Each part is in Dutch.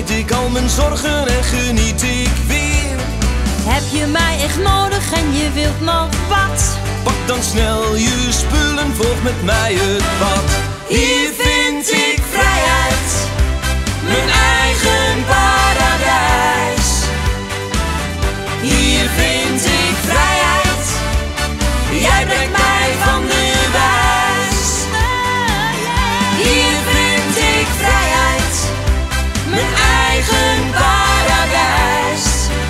vergeet ik al mijn zorgen en geniet ik weer. Heb je mij echt nodig en je wilt nog wat? Pak dan snel je spullen, volg met mij het pad. Hier vind ik vrijheid, mijn eigen paradijs. Hier vind ik vrijheid, jij brengt mij van de wijs. Hier vind ik vrijheid, mijn eigen paradijs.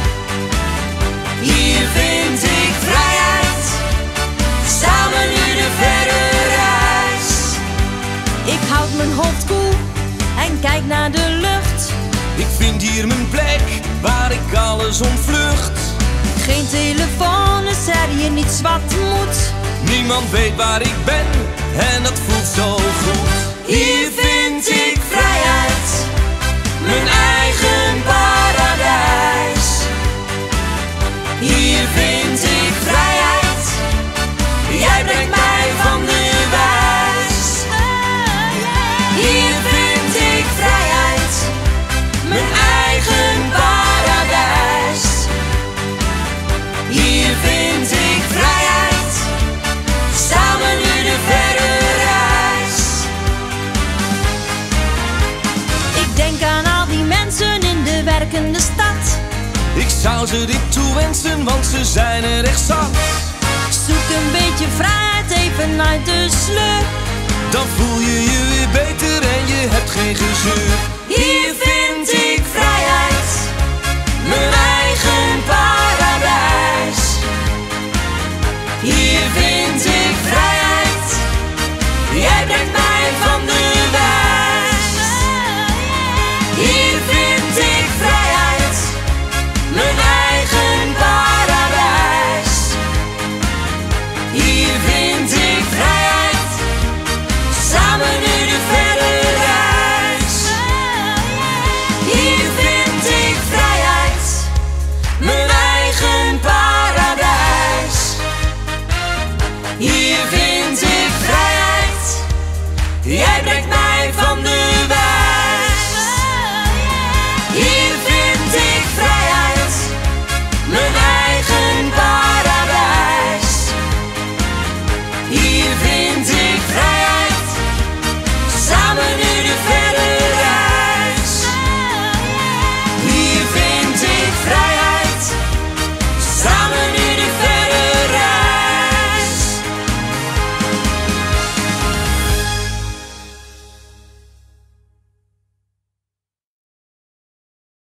Hier vind ik vrijheid, samen nu de verre reis. Ik houd mijn hoofd koel en kijk naar de lucht. Ik vind hier mijn plek, waar ik alles ontvlucht. Geen telefoon, is er hier niets wat moet. Niemand weet waar ik ben en dat voelt zo goed. Hier vind ik vrijheid, mijn eigen paradijs. Hier vind ik vrijheid, jij brengt mij van de wijs. Hier vind ik vrijheid, mijn eigen paradijs. Hier vind ik vrijheid, samen nu de verre reis. Ik denk aan al die mensen in de werkende stad. Ik zou ze dit toewensen, want ze zijn er echt zat. Zoek een beetje vrijheid even uit de sleur. Dan voel je je weer beter en je hebt geen gezeur. Hier vind ik vrijheid, mijn